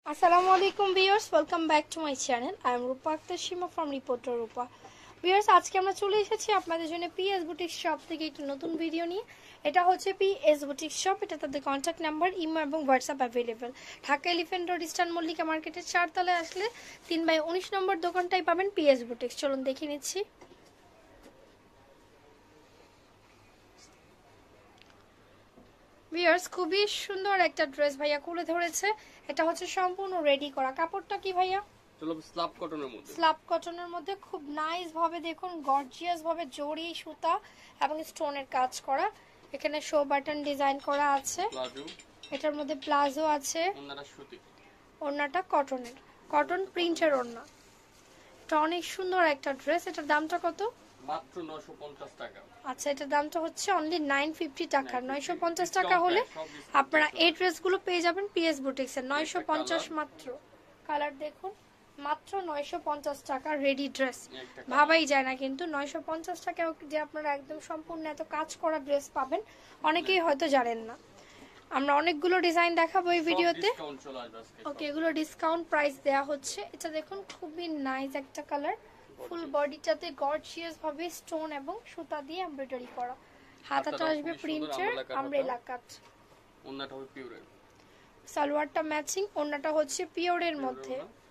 Assalamu alaikum viewers, welcome back to my channel. I am Rupa Akhtar Shima from Reporter Rupa. Viewers, আজকে আমরা চলে এসেছি আপনাদের জন্য পিএস বুটিক শপ থেকে একটি নতুন ভিডিও নিয়ে। এটা হচ্ছে পিএস বুটিক শপ, এটা তাদের কন্টাক্ট নাম্বার, ইমো এবং WhatsApp available. Dhaka elephant road eastern Mallika মার্কেটের 4 তলায় আসলে 3/19 নম্বর দোকানটাই পাবেন পিএস বুটিক। চলুন দেখে নিচ্ছি। ভিউয়ার্স, খুবই সুন্দর একটা ড্রেস ভাইয়া খুলে ধরেছে। এটা হচ্ছে সম্পূর্ণ রেডি করা। কাপড়টা কি ভাইয়া? চলো স্ল্যাব কটনের মধ্যে। স্ল্যাব কটনের মধ্যে খুব নাইস ভাবে দেখুন, গর্জিয়াস ভাবে জড়ি সুতা এবং স্টোনের কাজ করা। এখানে শো বাটন ডিজাইন করা আছে। প্লাজো, এটার মধ্যে প্লাজো আছে। ওন্নাটা সুতি, ওন্নাটা কটনের, কটন প্রিন্টের ওন্না। এটা অনেক সুন্দর একটা ড্রেস। এটার দামটা কত? মাত্র 950 টাকা। আচ্ছা, এটার দামটা হচ্ছে অনলি 950 টাকা। 950 টাকা হলে আপনারা এই ড্রেসগুলো পেয়ে যাবেন পিএস বুটিক্সে। 950 মাত্র। কালার দেখুন, মাত্র 950 টাকা রেডি ড্রেস। ভাবাই যায় না কিন্তু 950 টাকায় যে আপনারা একদম সম্পূর্ণ এত কাজ করা ড্রেস পাবেন, অনেকেই হয়তো জানেন না। আমরা অনেকগুলো ডিজাইন দেখাবো এই ভিডিওতে। ওকে, এগুলো ডিসকাউন্ট প্রাইস দেয়া হচ্ছে। এটা দেখুন, খুবই নাইস একটা কালার। ফুল বডিটাতে গর্জিয়াস ভাবে স্টোন এবং সুতা দিয়ে এমব্রয়ডারি করা। হাতাটা আসবে প্রিন্টের আমব্রেলা কাট। ওন্নাটা হবে পিওরের। সালোয়ারটা ম্যাচিং, ওন্নাটা হচ্ছে পিওরের মধ্যে।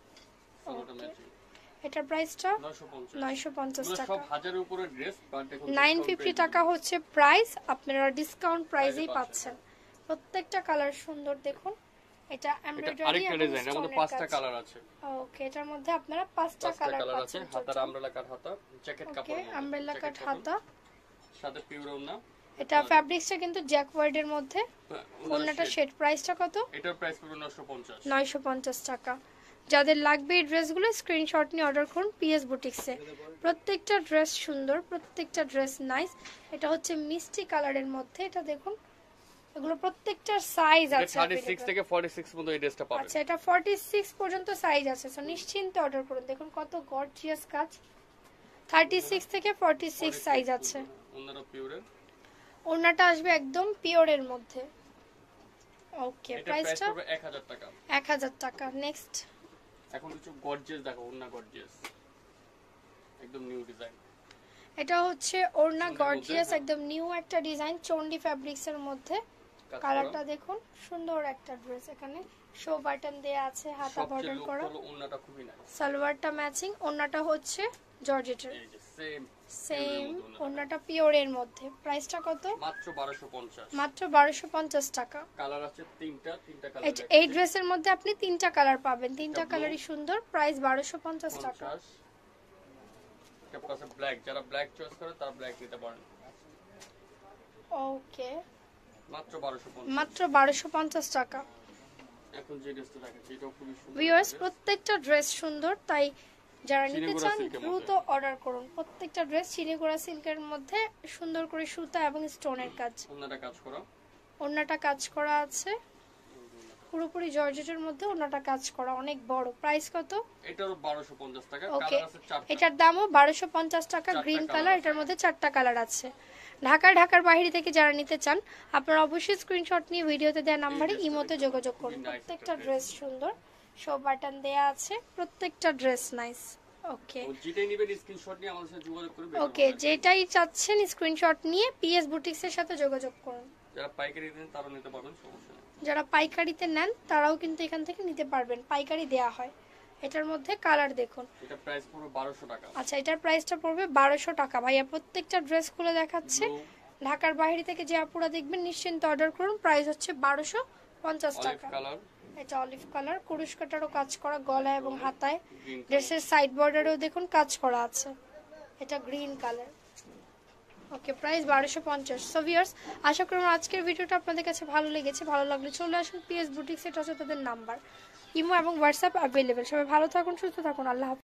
এটার প্রাইসটা 950 টাকা। সব হাজারের উপরে ড্রেস, বাট দেখুন 950 টাকা হচ্ছে প্রাইস। আপনারা ডিসকাউন্ট প্রাইসেই পাচ্ছেন। প্রত্যেকটা কালার সুন্দর দেখুন। এটা এমব্রয়ডারি এবং ডিজাইন, এর মধ্যে 5টা কালার আছে। ওকে, এটার মধ্যে আপনারা 5টা কালার আছে। হাতার আমব্রেলা কাট হাতা, জ্যাকেট কাপড়, আমব্রেলা কাট হাতা, সাথে পিওর ওন্না। এটা ফ্যাব্রিক্সটা কিন্তু জ্যাকওয়ার্ড এর মধ্যে। ওন্নাটা সেট প্রাইসটা কত? এটার প্রাইস পড়বে 950। 950 টাকা। যাদের লাগবে এই ড্রেসগুলো স্ক্রিনশট নিয়ে অর্ডার করুন পিএস বুটিক্সে। প্রত্যেকটা ড্রেস সুন্দর, প্রত্যেকটা ড্রেস নাইস। এটা হচ্ছে মিষ্টি কালারের মধ্যে। এটা দেখুন, এগুলো প্রত্যেকটার সাইজ আছে। 36 থেকে 46 পর্যন্ত এই ড্রেসটা পাবেন। আচ্ছা, এটা 46 পর্যন্ত সাইজ আছে, সো নিশ্চিন্তে অর্ডার করুন। দেখুন কত গর্জিয়াস কাজ। 36 থেকে 46 সাইজ আছে। ওন্নাটা পিওরের। ওন্নাটা আসবে একদম পিওরের মধ্যে। ওকে, প্রাইসটা পড়বে 1000 টাকা। 1000 টাকা। নেক্সট এখন কিছু গর্জিয়াস দেখো, ওন্না গর্জিয়াস, একদম নিউ ডিজাইন। এটা হচ্ছে ওড়না গর্জিয়াস, একদম নিউ একটা ডিজাইন, চন্ডি ফ্যাব্রিক্স এর মধ্যে। কালারটা দেখুন, সুন্দর একটা ড্রেস। এখানে শো বাটন দেয়া আছে, হাতা বর্ডার করা। ওন্নাটা খুবই নাইস। সালোয়ারটা ম্যাচিং, ওড়নাটা হচ্ছে জর্জেটের। এই যে সেম ওড়নাটা পিওরের মধ্যে। প্রাইসটা কত? মাত্র 1250। মাত্র 1250 টাকা। কালার আছে তিনটা কালার। এই ড্রেসের মধ্যে আপনি তিনটা কালার পাবেন, তিনটা কালারই সুন্দর। প্রাইস 1250 টাকা। এটা পাশে ব্ল্যাক, যারা ব্ল্যাক চয়েস করে তারা ব্ল্যাক নিতে পারেন। ওকে, মাত্র 1250। মাত্র 1250 টাকা। এখন যে ড্রেসটা দেখাচ্ছি এটাও খুবই সুন্দর। ভিউয়ার্স, প্রত্যেকটা ড্রেস সুন্দর, তাই যারা নিতে চান দ্রুত অর্ডার করুন। প্রত্যেকটা ড্রেস চিনিগুড়া সিল্কের মধ্যে, সুন্দর করে সুতা এবং স্টোনের কাজ। ওন্নাটা কাজ করা, ওন্নাটা কাজ করা আছে পুরোপুরি জর্জেটের মধ্যে। ওন্নাটা কাজ করা অনেক বড়। প্রাইস কত? এটারও 1250 টাকা। ওকে, কালার আছে 4টা। এটার দামও 1250 টাকা। গ্রিন কালার, এটার মধ্যে 4টা কালার আছে। ঢাকার বাইরে থেকে যারা নিতে চান আপনারা অবশ্যই স্ক্রিনশট নিয়ে ভিডিওতে দেওয়া নম্বরে ইমোতে যোগাযোগ করুন। প্রত্যেকটা ড্রেস সুন্দর, শো বাটন দেয়া আছে। প্রত্যেকটা ড্রেস নাইস। ওকে, যেটাই নেবেন স্ক্রিনশট নিয়ে আমাদের সাথে যোগাযোগ করবেন। ওকে, যেটাই চাচ্ছেন স্ক্রিনশট নিয়ে পিএস বুটিক্স এর সাথে যোগাযোগ করুন। যারা পাইকারি নেন তারাও নিতে পারবেন, সমস্যা নেই। যারা পাইকারিতে নেন তারাও কিন্তু এখান থেকে নিতে পারবেন, পাইকারি দেয়া হয়। এটার মধ্যে কালার দেখুন। এটা প্রাইস পড়বে 1200 টাকা। আচ্ছা, এটার প্রাইসটা পড়বে 1200 টাকা। ভাইয়া প্রত্যেকটা ড্রেস খুলে দেখাচ্ছে। ঢাকার বাইরে থেকে যে আপুরা দেখবেন নিশ্চিন্তে অর্ডার করুন। প্রাইস হচ্ছে 1250 টাকা। এটা অলিভ কালার, কুরুশ কাটারও কাজ করা গলা এবং হাতায়। ড্রেসের সাইড বর্ডারেও দেখুন কাজ করা আছে। এটা green colour. Okay, price 1250। So viewers, আশা করি আজকের ভিডিওটা আপনাদের কাছে ভালো লেগেছে। ভালো লাগলে চলে আসুন পিএস বুটিক্স, এটা হচ্ছে তাদের নাম্বার, ইমো এবং হোয়াটসঅ্যাপ অ্যাভেলেবেল। সবাই ভালো থাকুন, সুস্থ থাকুন, আল্লাহ হাফেজ।